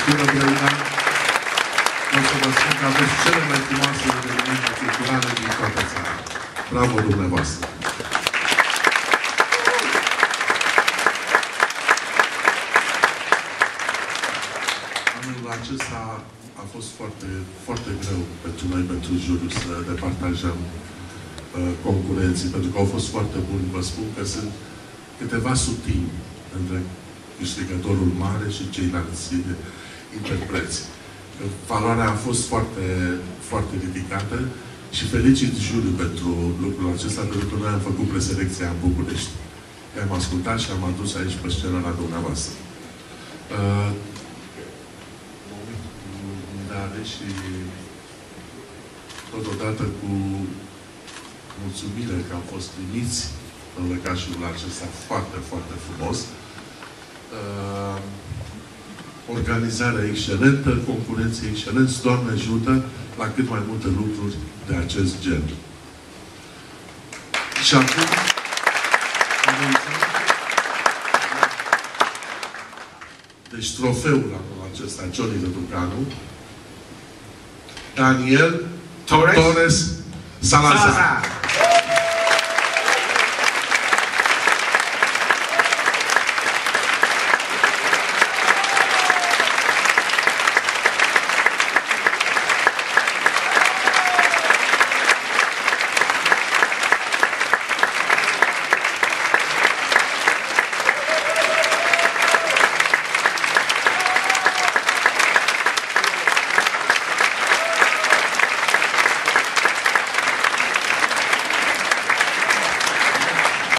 spun împreună, o să vă spun că aveți cele mai frumoase evenimente culturale din toată țara. Bravo dumneavoastră! Anul acesta a fost foarte, foarte greu pentru noi, pentru juriu, să departajăm concurenții, pentru că au fost foarte buni. Vă spun că sunt câteva sutimi între câștigătorul mare și ceilalți interpreți. Valoarea a fost foarte, foarte ridicată și felicit juriul pentru lucrul acesta, pentru că noi am făcut preselecția în București. I-am ascultat și am adus aici pe scenă la dumneavoastră. Și totodată cu mulțumire că am fost primiți în lăcașul acesta foarte, foarte frumos. Organizarea excelentă, concurenție excelentă, Doamne ajută la cât mai multe lucruri de acest gen. Și acum deci trofeul anul acesta, Johnny Răducanu, Daniel Torres Salazar.